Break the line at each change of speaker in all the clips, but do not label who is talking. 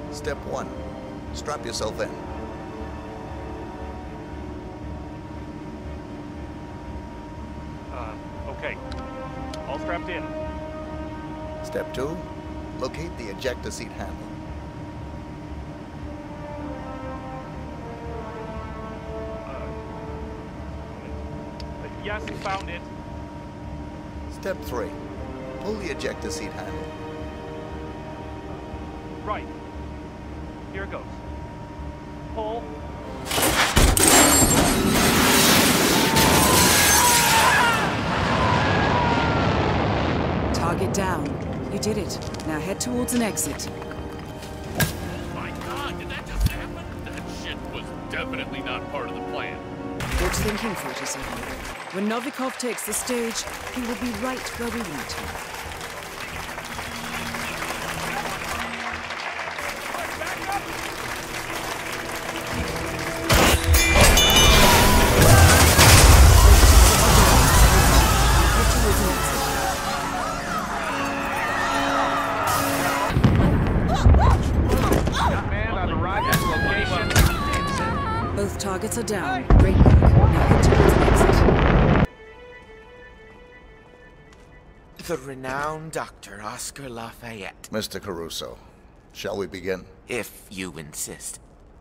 Step 1. Strap yourself in.
Okay. All strapped in.
Step 2. Locate the ejector seat handle.
Yes, found it.
Step 3. Pull the ejector seat handle.
Right. Here it goes. Pull.
Target down. You did it. Now head towards an exit.
My God, did that just happen? That shit was definitely not part of the plan.
Good thinking, 47. When Novikov takes the stage, he will be right where we want him. Both targets are down. Great work. Now head towards an exit.
The renowned Dr. Oscar Lafayette.
Mr. Caruso, shall we begin?
If you insist.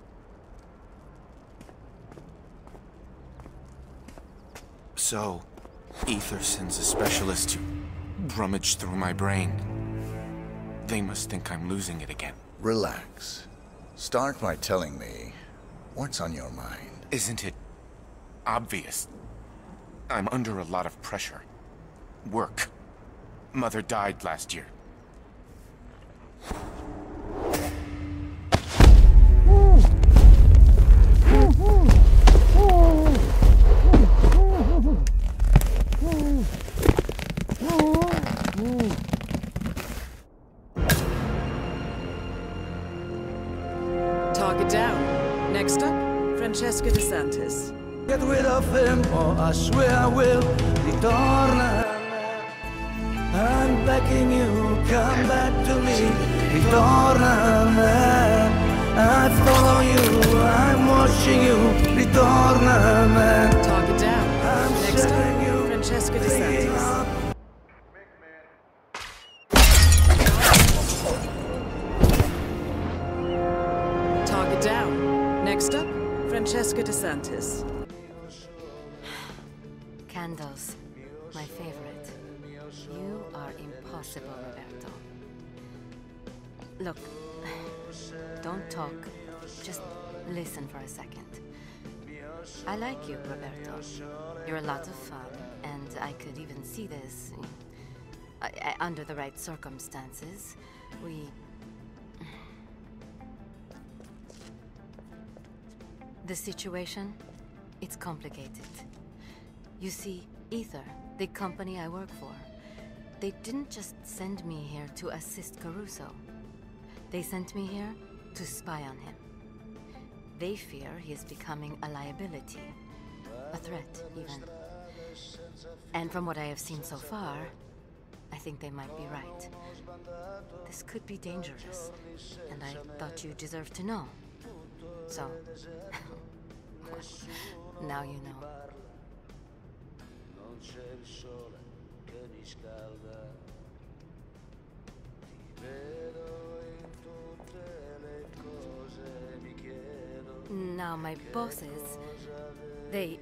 So, Ether sends a specialist to rummage through my brain. They must think I'm losing it again.
Relax. Start by telling me what's on your mind.
Isn't it obvious? I'm under a lot of pressure. Work. Mother died last year.
Target down. Next up, Francesca DeSantis.
Get rid of him, or I swear I will. Ritorna. I'm begging you, come back to me. Ritorna. I follow you, I'm watching you. Ritorna.
Target down. Next up, Francesca DeSantis. Target down. Next up, Francesca DeSantis.
Candles, my favorite. You are impossible, Roberto. Look, don't talk. Just listen for a second. I like you, Roberto. You're a lot of fun, and I could even see this. Under the right circumstances, The situation? It's complicated. You see, Ether, the company I work for, they didn't just send me here to assist Caruso. They sent me here to spy on him. They fear he is becoming a liability, a threat even. And from what I have seen so far, I think they might be right. This could be dangerous, and I thought you deserved to know. So, now you know. Now my bosses, they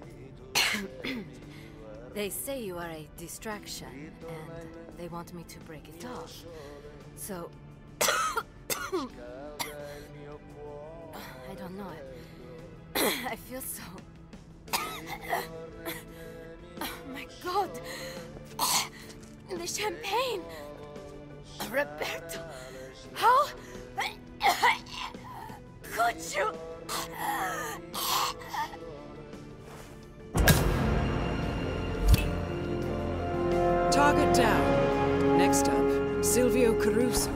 they say you are a distraction and they want me to break it off. So I don't know. I feel so... Oh my God! The champagne! Roberto! How could you...
Target down. Next up, Silvio Caruso.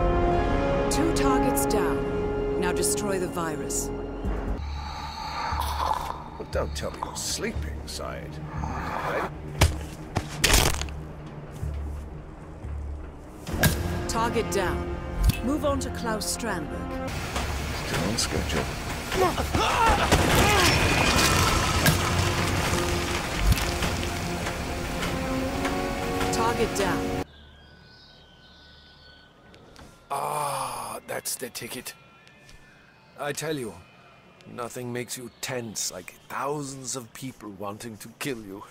Two targets down. Now destroy the virus.
Don't tell me you're sleeping, Syed. Right?
Target down. Move on to Klaus Strandberg.
Still on schedule.
Target down.
Ah, that's the ticket. I tell you, nothing makes you tense like thousands of people wanting to kill you.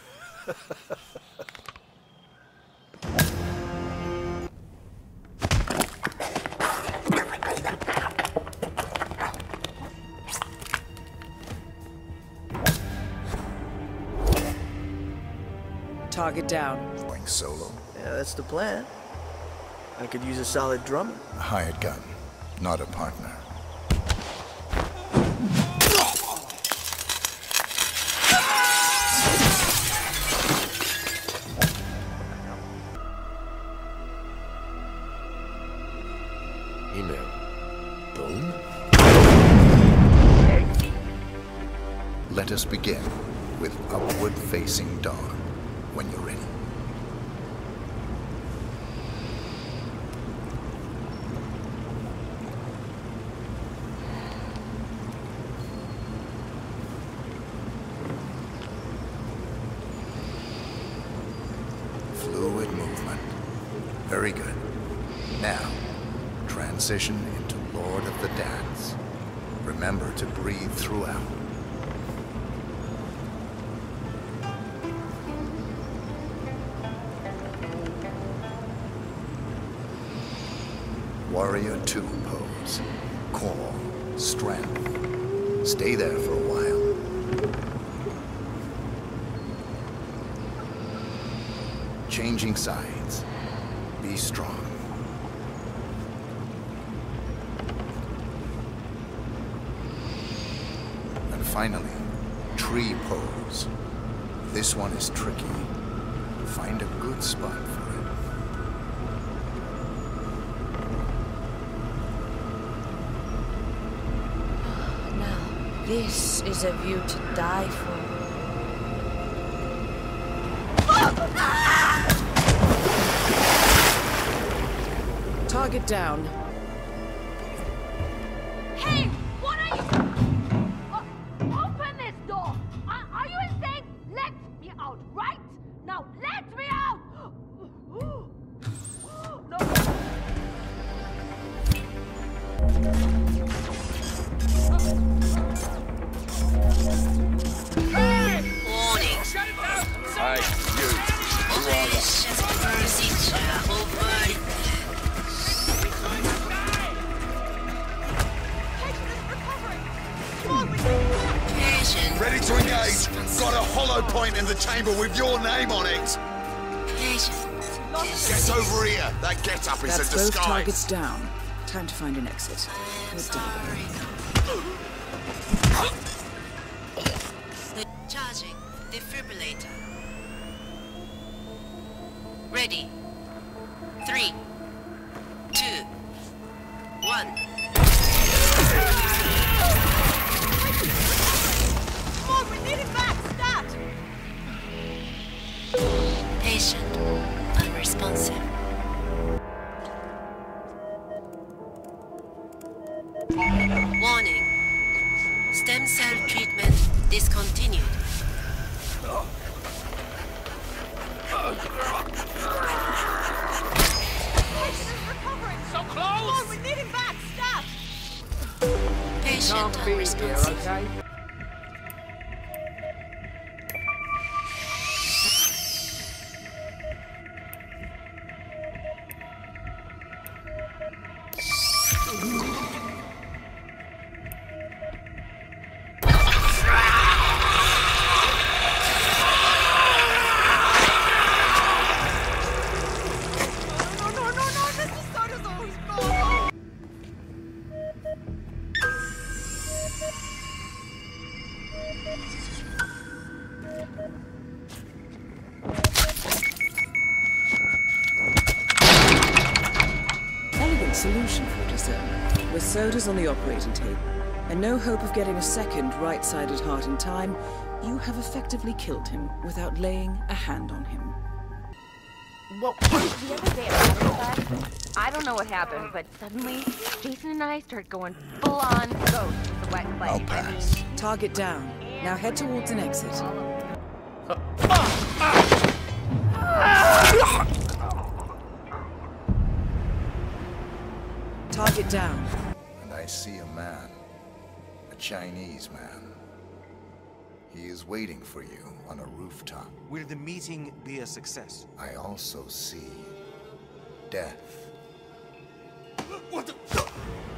Target down.
Going solo.
Yeah, that's the plan. I could use a solid drummer.
A hired gun, not a partner.
Email. Boom.
Let us begin with upward-facing dawn. When you're ready. Fluid movement. Very good. Now, transition into Lord of the Dance. Remember to breathe throughout. Warrior 2 pose. Core. Strength. Stay there for a while. Changing sides. Be strong. And finally, tree pose. This one is tricky. Find a good spot for it.
This is a view to die for.
Target down.
Hey, what are you? Open this door! Are you insane? Let me out, right? Now let me out! No. Warning.
Hey, you. Ready to engage. Got a hollow point in the chamber with your name on it. Get over here. That get-up is
That's
a
both
disguise.
targets down. Time to find an exit. Good delivery.
Charging defibrillator. Ready. 3, 2, 1.
Come on, we need him back! Start!
Patient unresponsive. Warning. Stem cell treatment discontinued.
Recovering!
So
Come
close!
on, we need him back! Start!
Patient unresponsive.
Solution for a discern. With sodas on the operating table, and no hope of getting a second right-sided heart in time, You have effectively killed him without laying a hand on him.
Well, the other day at Saddleback, I don't know what happened, but suddenly Jason and I started going full-on ghost with the wet clay.
I'll pass.
Target down. Now head towards an exit. Target down.
And I see a man. A Chinese man. He is waiting for you on a rooftop.
Will the meeting be a success?
I also see death.
What the?